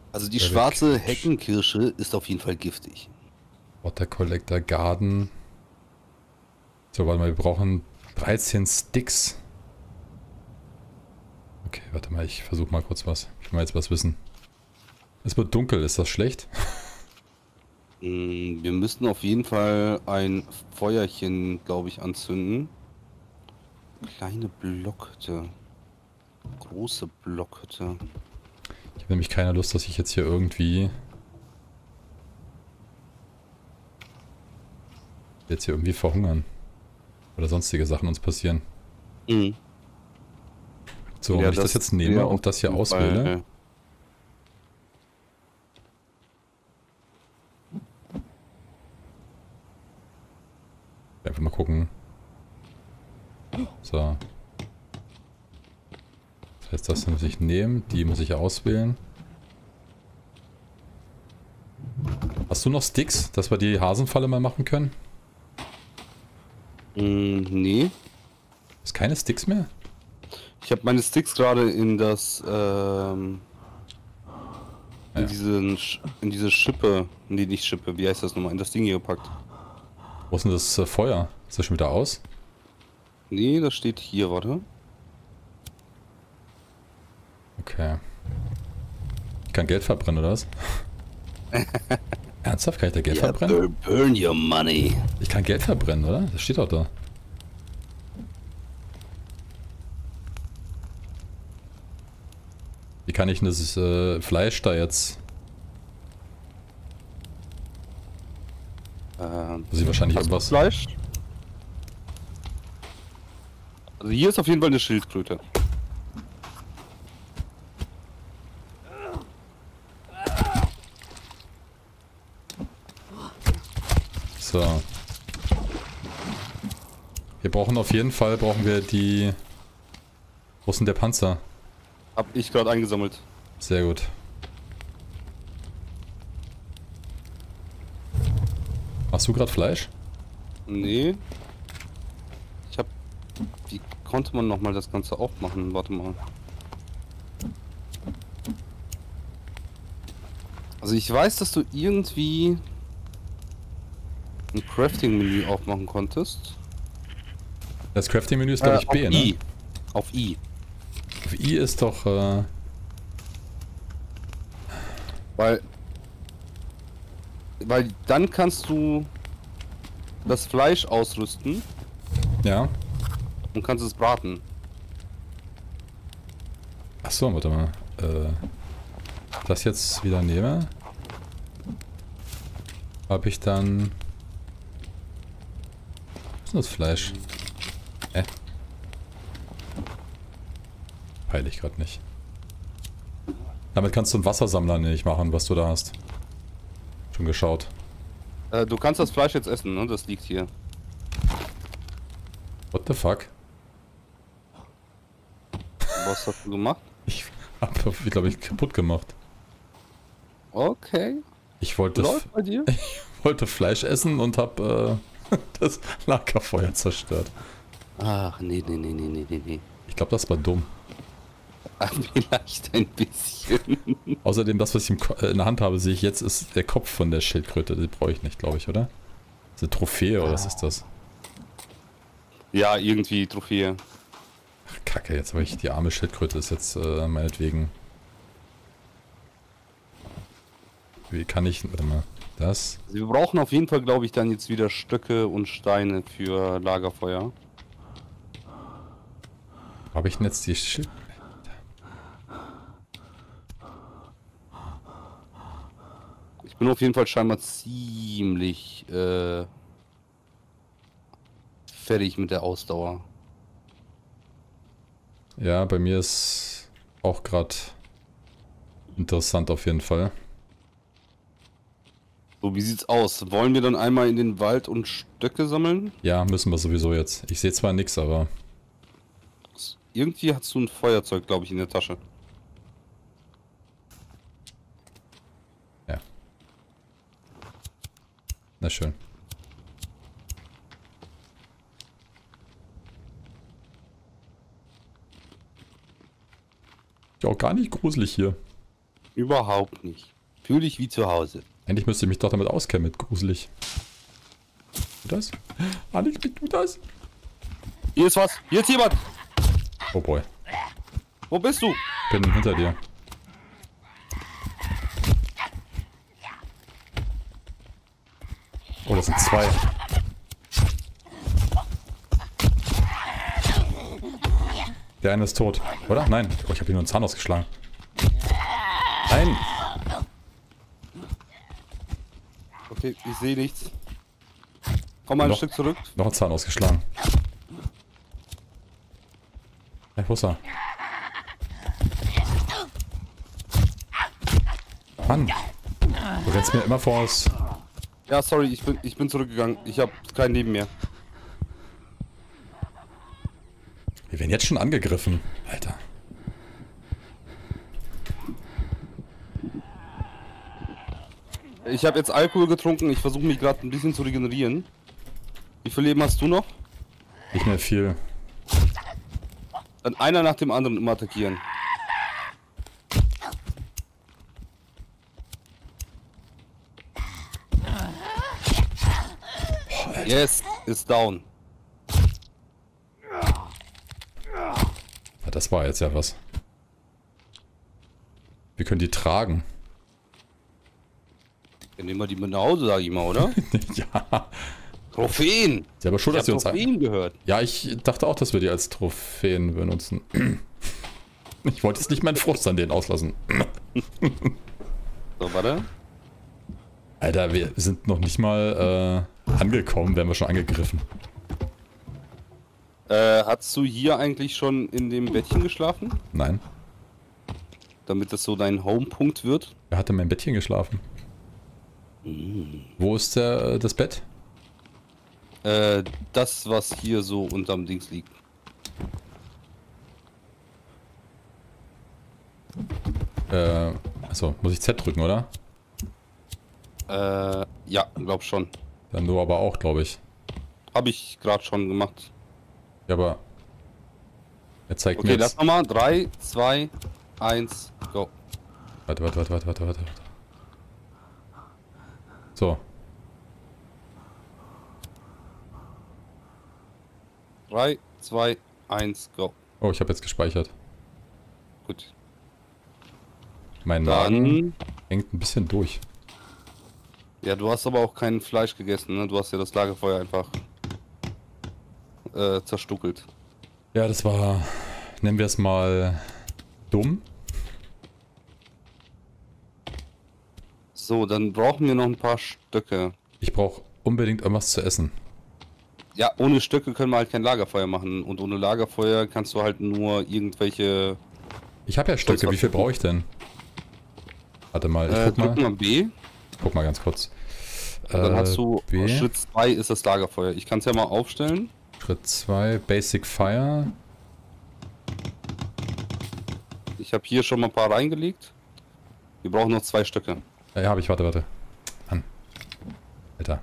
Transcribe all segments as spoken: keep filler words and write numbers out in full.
Also die Very schwarze Cage. Heckenkirsche ist auf jeden Fall giftig. Water Collector Garden. So, warte mal, wir brauchen dreizehn Sticks. Okay, warte mal, ich versuche mal kurz was. Ich will mal jetzt was wissen. Es wird dunkel, ist das schlecht? Mm, Wir müssten auf jeden Fall ein Feuerchen, glaube ich, anzünden. Kleine Blockhütte. Große Blockhütte. Ich habe nämlich keine Lust, dass ich jetzt hier irgendwie... jetzt hier irgendwie verhungern. Oder sonstige Sachen uns passieren. Mhm. So, Ja, wenn ich das jetzt nehme wäre und auf das hier jeden auswähle... Fall- Einfach mal gucken. So. Das heißt, das muss ich nehmen, die muss ich auswählen. Hast du noch Sticks, dass wir die Hasenfalle mal machen können? Mm, nee. Ist keine Sticks mehr? Ich habe meine Sticks gerade in das, ähm, in Ja. diesen, Sch- in diese Schippe, nee, nicht Schippe, wie heißt das nochmal, in das Ding hier gepackt. Wo ist denn das äh, Feuer? Ist das schon wieder aus? Nee, das steht hier, warte. Okay. Ich kann Geld verbrennen, oder was? Ernsthaft? Kann ich da Geld verbrennen? burn, burn your money. Ich kann Geld verbrennen, oder? Das steht doch da. Wie kann ich denn das äh, Fleisch da jetzt... Ähm, Muss ich wahrscheinlich hast du irgendwas... Fleisch? Also hier ist auf jeden Fall eine Schildkröte. So. Wir brauchen auf jeden Fall, brauchen wir die... Wo ist denn der Panzer? Hab ich gerade eingesammelt. Sehr gut. Hast du gerade Fleisch? Nee. Ich hab... Wie konnte man nochmal das Ganze aufmachen? Warte mal. Also ich weiß, dass du irgendwie ein Crafting-Menü aufmachen konntest. Das Crafting-Menü ist, glaube Äh, ich, auf B, ne? I. Auf I. Auf I ist doch... Äh, Weil... Weil dann kannst du das Fleisch ausrüsten ja. und kannst es braten. Achso, warte mal. Äh, das jetzt wieder nehme. Habe ich dann... Was ist denn das Fleisch? Hä? Peile ich gerade nicht. Damit kannst du einen Wassersammler nicht machen, was du da hast. Schon geschaut. Äh, du kannst das Fleisch jetzt essen, ne? Das liegt hier. What the fuck? Was hast du gemacht? Ich hab, glaube ich, kaputt gemacht. Okay. Ich wollte, Läuft bei dir? ich wollte Fleisch essen und habe äh, das Lagerfeuer zerstört. Ach, nee, nee, nee, nee, nee, nee, nee. Ich glaube, das war dumm. Vielleicht ein bisschen. Außerdem, das, was ich im Ko äh, in der Hand habe, sehe ich jetzt, ist der Kopf von der Schildkröte. Die brauche ich nicht, glaube ich, oder? Das ist eine Trophäe, oder was ist das? Ja, irgendwie Trophäe. Ach, Kacke, jetzt habe ich die arme Schildkröte, ist jetzt äh, meinetwegen. Wie kann ich, warte mal, das? Also wir brauchen auf jeden Fall, glaube ich, dann jetzt wieder Stöcke und Steine für Lagerfeuer. Wo habe ich denn jetzt die Schild... Ich bin auf jeden Fall scheinbar ziemlich äh, fertig mit der Ausdauer. Ja, bei mir ist auch gerade interessant auf jeden Fall. So, wie sieht's aus? Wollen wir dann einmal in den Wald und Stöcke sammeln? Ja, müssen wir sowieso jetzt. Ich sehe zwar nichts, aber... Irgendwie hast du ein Feuerzeug, glaube ich, in der Tasche. Ja. Na schön. Ja, auch gar nicht gruselig hier. Überhaupt nicht. Fühl dich wie zu Hause. Eigentlich müsste ich mich doch damit auskennen mit gruselig. Tu das? Alex, tu das? Hier ist was. Hier ist jemand. Oh boy. Wo bist du? Bin hinter dir. Oh, das sind zwei. Der eine ist tot, oder? Nein. Oh, ich habe ihm nur einen Zahn ausgeschlagen. Nein! Okay, ich sehe nichts. Komm mal ein Noch- Stück zurück. Noch einen Zahn ausgeschlagen. Hey, wo ist er? Mann! Du rennst mir immer voraus. Ja, sorry, ich bin, ich bin zurückgegangen. Ich habe kein Leben mehr. Wir werden jetzt schon angegriffen. Alter. Ich habe jetzt Alkohol getrunken. Ich versuche mich gerade ein bisschen zu regenerieren. Wie viel Leben hast du noch? Nicht mehr viel. Dann einer nach dem anderen immer attackieren. Yes, ist down. Ja, das war jetzt ja was. Wir können die tragen. Dann nehmen wir die mit nach Hause, sag ich mal, oder? Ja. Trophäen! Ja, aber schon, Ich dass wir hab uns... Trophäen gehört. Ja, ich dachte auch, dass wir die als Trophäen benutzen. Ich wollte jetzt nicht meinen Frust an denen auslassen. So, warte. Alter, wir sind noch nicht mal äh, angekommen, werden wir schon angegriffen. Äh, hast du hier eigentlich schon in dem Bettchen geschlafen? Nein. Damit das so dein Homepunkt wird? Wer hat in meinem Bettchen geschlafen? Wo ist der, das Bett? Äh, das, was hier so unterm Dings liegt. Äh, achso, muss ich Z drücken, oder? Äh, ja, glaub schon. Dann du aber auch, glaube ich. Habe ich gerade schon gemacht. Ja, aber... Er zeigt Okay, mir lass jetzt... nochmal. drei, zwei, eins, go. Warte, warte, warte, warte, warte, warte. So. drei, zwei, eins, go. Oh, ich habe jetzt gespeichert. Gut. Mein Magen Dann... hängt ein bisschen durch. Ja, du hast aber auch kein Fleisch gegessen, ne? Du hast ja das Lagerfeuer einfach äh, zerstuckelt. Ja, das war... Nennen wir es mal... dumm. So, dann brauchen wir noch ein paar Stöcke. Ich brauche unbedingt irgendwas zu essen. Ja, ohne Stöcke können wir halt kein Lagerfeuer machen. Und ohne Lagerfeuer kannst du halt nur irgendwelche... Ich habe ja Stöcke, wie viel brauche ich denn? Warte mal, ich Äh, guck mal. drück mal B. Guck mal ganz kurz. Und dann Äh, hast du... B. Schritt zwei ist das Lagerfeuer. Ich kann es ja mal aufstellen. Schritt zwei, Basic Fire. Ich habe hier schon mal ein paar reingelegt. Wir brauchen noch zwei Stöcke. Ja, ja habe ich, warte, warte. Mann. Alter.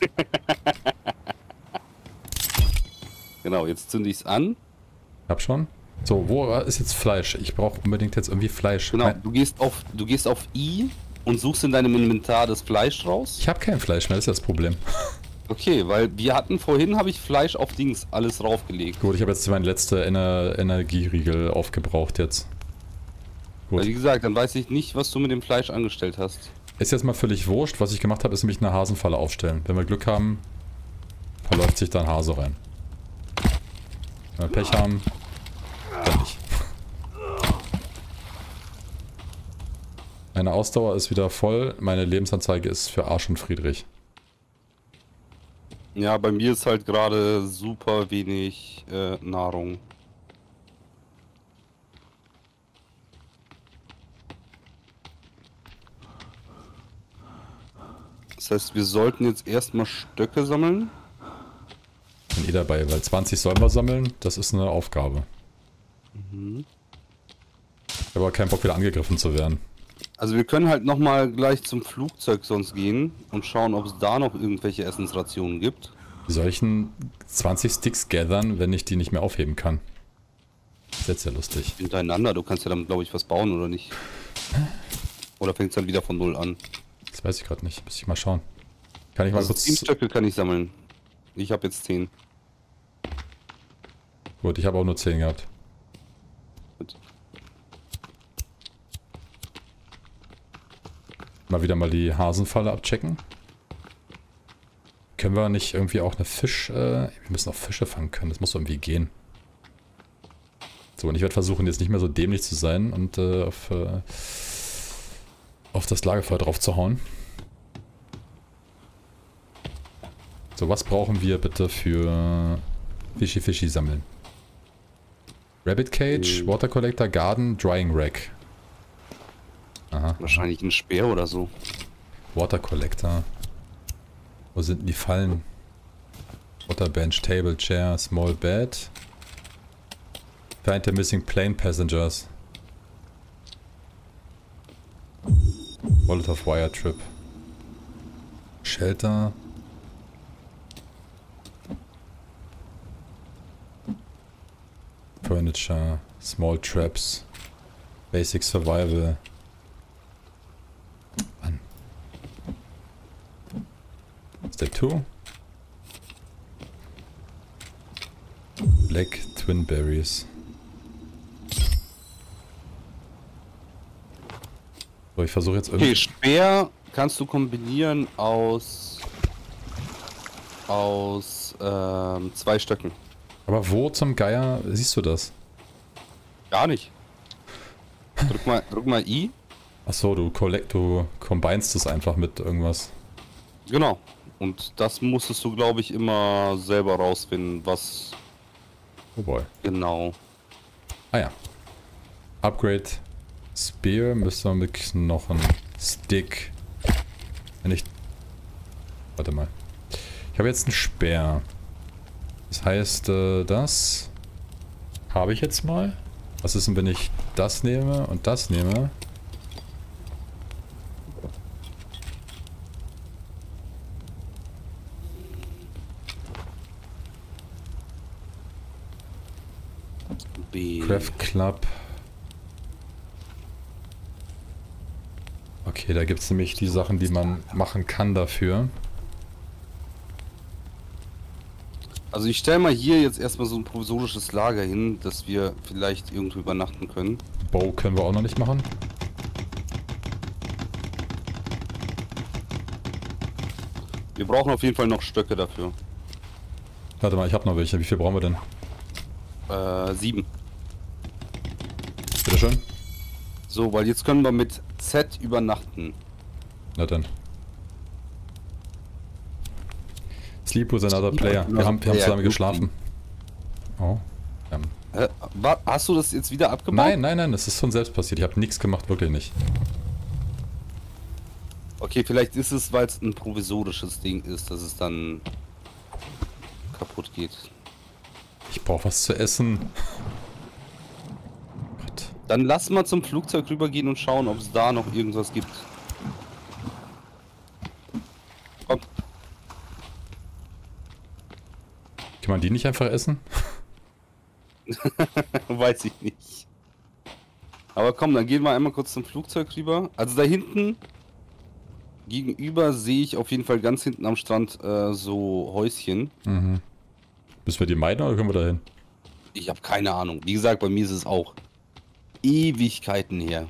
Genau, jetzt zünde ich es an. Hab schon. So, wo ist jetzt Fleisch? Ich brauche unbedingt jetzt irgendwie Fleisch. Genau, Nein, du gehst auf du gehst auf I und suchst in deinem Inventar das Fleisch raus. ich habe kein Fleisch mehr, das ist das Problem. Okay, weil wir hatten vorhin, habe ich Fleisch auf Dings alles raufgelegt. Gut, ich habe jetzt meine letzte Ener Energieriegel aufgebraucht jetzt. Gut. Weil, wie gesagt, dann weiß ich nicht, was du mit dem Fleisch angestellt hast. Ist jetzt mal völlig wurscht. Was ich gemacht habe, ist nämlich eine Hasenfalle aufstellen. Wenn wir Glück haben, verläuft sich da ein Hase rein. Wenn wir Pech haben, dann nicht. Meine Ausdauer ist wieder voll. Meine Lebensanzeige ist für Arsch und Friedrich. Ja, bei mir ist halt gerade super wenig äh, Nahrung. Das heißt, wir sollten jetzt erstmal Stöcke sammeln. Bin eh dabei, weil zwanzig sollen wir sammeln. Das ist eine Aufgabe. Mhm. Ich habe aber keinen Bock, wieder angegriffen zu werden. Also wir können halt nochmal gleich zum Flugzeug sonst gehen und schauen, ob es da noch irgendwelche Essensrationen gibt. Wie soll ich denn zwanzig Sticks gathern, wenn ich die nicht mehr aufheben kann? Das ist jetzt ja lustig. Hintereinander, du kannst ja damit, glaube ich, was bauen, oder nicht? Oder fängt es dann wieder von null an? Das weiß ich gerade nicht. Muss ich mal schauen. Kann ich mal Also kurz... zehn Stöcke kann ich sammeln. Ich habe jetzt zehn. Gut, ich habe auch nur zehn gehabt. Gut. Mal wieder mal die Hasenfalle abchecken. Können wir nicht irgendwie auch eine Fisch... Äh, wir müssen auch Fische fangen können. Das muss doch irgendwie gehen. So, und ich werde versuchen, jetzt nicht mehr so dämlich zu sein und äh, auf, äh, auf das Lagerfeuer drauf zu hauen. So, was brauchen wir bitte für Fischi Fischi sammeln? Rabbit Cage, Mhm. Water Collector, Garden, Drying Rack. Aha. Wahrscheinlich ein Speer oder so. Water Collector. Wo sind denn die Fallen? Waterbench, Table, Chair, Small Bed. Find the missing plane passengers. Molotov Wire Trip. Shelter. Furniture. Small Traps. Basic Survival. Mann. Step two. Black Twin Berries. So, ich versuche jetzt irgendwie... Okay, Speer kannst du kombinieren aus aus ähm, zwei Stöcken. Aber wo zum Geier siehst du das? Gar nicht. Drück mal, drück mal I. Achso, du collect, du combinest es einfach mit irgendwas. Genau. Und das musstest du, glaube ich, immer selber rausfinden, was Oh boy. genau. Ah ja. Upgrade Spear müsste man mit Knochen. Stick. Wenn ich... Warte mal. Ich habe jetzt einen Speer. Das heißt, äh, das habe ich jetzt mal. Was ist denn, wenn ich das nehme und das nehme? B. Craft Club. Okay, da gibt es nämlich die Sachen, die man machen kann dafür. Also ich stelle mal hier jetzt erstmal so ein provisorisches Lager hin, dass wir vielleicht irgendwo übernachten können. Bow können wir auch noch nicht machen. Wir brauchen auf jeden Fall noch Stöcke dafür. Warte mal, ich habe noch welche. Wie viel brauchen wir denn? Äh, sieben. Bitteschön. So, weil jetzt können wir mit Z übernachten. Na dann. Sleep with another player. Wir haben, wir haben zusammen geschlafen. Oh. Ähm. Hä? Wa- Hast du das jetzt wieder abgebaut? Nein, nein, nein, das ist von selbst passiert. Ich habe nichts gemacht, wirklich nicht. Okay, vielleicht ist es, weil es ein provisorisches Ding ist, dass es dann kaputt geht. Ich brauche was zu essen. Gott. Dann lass mal zum Flugzeug rübergehen und schauen, ob es da noch irgendwas gibt. Komm. Kann man die nicht einfach essen? Weiß ich nicht. Aber komm, dann gehen wir einmal kurz zum Flugzeug rüber. Also da hinten gegenüber sehe ich auf jeden Fall ganz hinten am Strand äh, so Häuschen. Mhm. Müssen wir die meiden oder können wir da hin? Ich habe keine Ahnung. Wie gesagt, bei mir ist es auch Ewigkeiten her.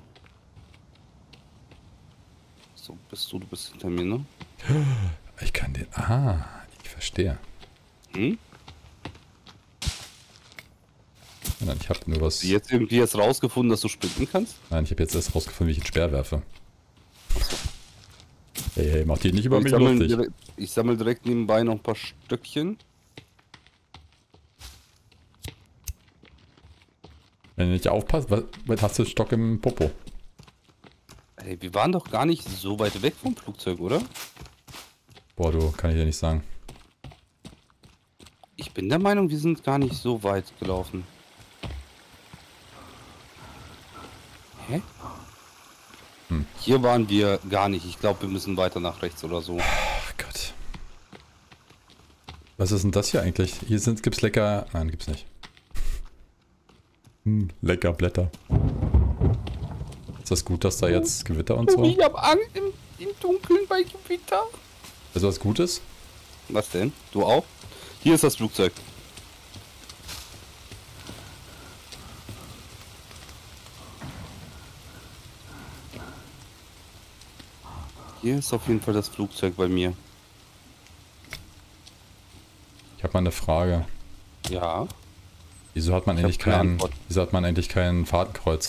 So, bist du, du bist hinter mir, ne? Ich kann den... Ah, ich verstehe. Hm? Nein, ich habe nur was... Jetzt irgendwie erst rausgefunden, dass du sprinten kannst? Nein, ich habe jetzt erst rausgefunden, wie ich einen Speer werfe. Hey, hey, mach die nicht über Ich mich sammle lustig. direkt, ich sammle direkt nebenbei noch ein paar Stöckchen. Wenn du nicht aufpasst, was, was hast du einen Stock im Popo? Hey, wir waren doch gar nicht so weit weg vom Flugzeug, oder? Boah, du, kann ich dir nicht sagen. Ich bin der Meinung, wir sind gar nicht so weit gelaufen. Hä? Hm. Hier waren wir gar nicht. Ich glaube, wir müssen weiter nach rechts oder so. Ach Gott. Was ist denn das hier eigentlich? Hier sind, gibt's lecker... Nein, gibt's nicht. Hm, lecker Blätter. Ist das gut, dass da jetzt Gewitter und so? Ich hab Angst im, im Dunkeln bei Gewitter. Ist das was Gutes? Was denn? Du auch? Hier ist das Flugzeug. Hier ist auf jeden Fall das Flugzeug bei mir. Ich habe mal eine Frage. Ja. Wieso hat man Ich endlich hab keine kein, Antwort. wieso hat man endlich kein Fadenkreuz?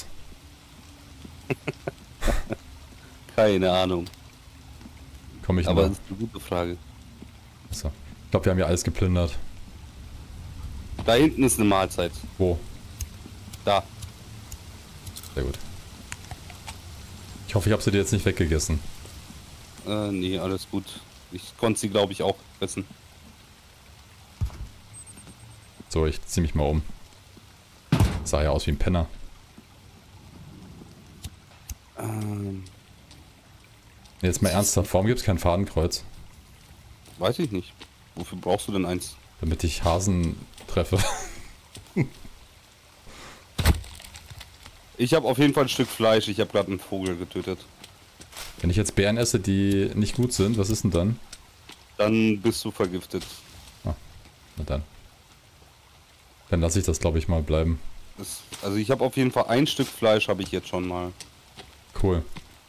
Keine Ahnung. Komme ich Aber noch? das ist eine gute Frage. So. Ich glaube, wir haben ja alles geplündert. Da hinten ist eine Mahlzeit. Wo? Da. Sehr gut. Ich hoffe, ich habe sie dir jetzt nicht weggegessen. Äh, nee, alles gut. Ich konnte sie, glaube ich, auch essen. So, ich zieh mich mal um. Sah ja aus wie ein Penner. Ähm, Jetzt mal ernsthaft, warum gibt es kein Fadenkreuz? weiß ich nicht. Wofür brauchst du denn eins? Damit ich Hasen treffe. Ich habe auf jeden Fall ein Stück Fleisch. Ich habe gerade einen Vogel getötet. Wenn ich jetzt Beeren esse, die nicht gut sind, was ist denn dann? Dann bist du vergiftet. Na dann. Dann lasse ich das, glaube ich, mal bleiben. Das, also ich habe auf jeden Fall ein Stück Fleisch, habe ich jetzt schon mal. Cool.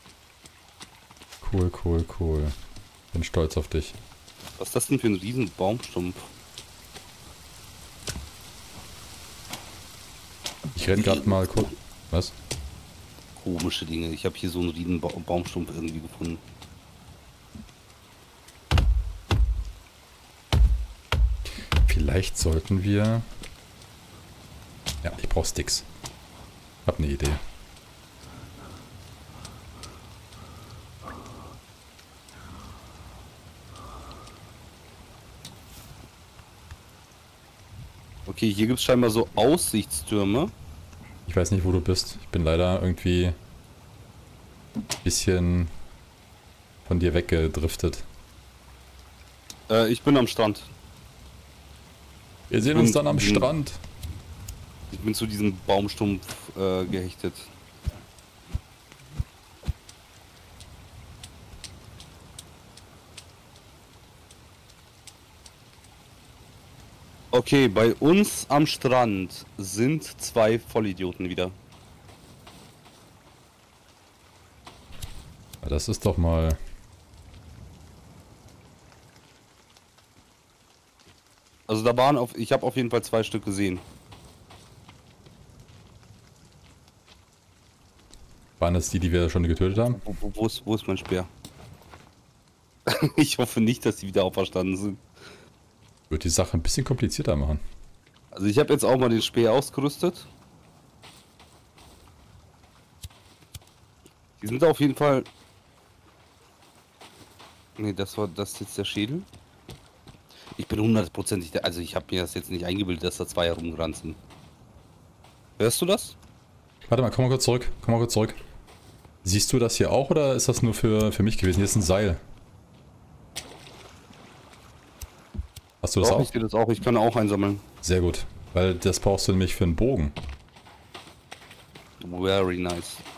Cool, cool, cool. Bin stolz auf dich. Was ist das denn für ein riesen Baumstumpf? Ich renne gerade mal kurz. Was? Komische Dinge. Ich habe hier so einen riesen ba Baumstumpf irgendwie gefunden. Vielleicht sollten wir... Ja, ich brauche Sticks. Hab eine Idee. Okay, hier gibt es scheinbar so Aussichtstürme. Ich weiß nicht, wo du bist. Ich bin leider irgendwie ein bisschen von dir weggedriftet. Äh, ich bin am Strand. Wir sehen uns dann am Strand. Ich bin zu diesem Baumstumpf äh, gehechtet. Okay, bei uns am Strand sind zwei Vollidioten wieder. Ja, das ist doch mal... Also da waren auf, ich habe auf jeden Fall zwei Stück gesehen. Waren das die, die wir schon getötet haben? Wo, wo, wo, ist, wo ist mein Speer? Ich hoffe nicht, dass die wieder auferstanden sind. Wird die Sache ein bisschen komplizierter machen. Also ich habe jetzt auch mal den Speer ausgerüstet. Die sind auf jeden Fall... Ne, das war das ist jetzt der Schädel. Ich bin hundertprozentig der... Also ich habe mir das jetzt nicht eingebildet, dass da zwei herumgerannt sind. Hörst du das? Warte mal, komm mal kurz zurück. Komm mal kurz zurück. Siehst du das hier auch oder ist das nur für, für mich gewesen? Hier ist ein Seil. Hast du das Doch, auch? ich sehe das auch. Ich kann auch einsammeln. Sehr gut. Weil das brauchst du nämlich für einen Bogen. Very nice.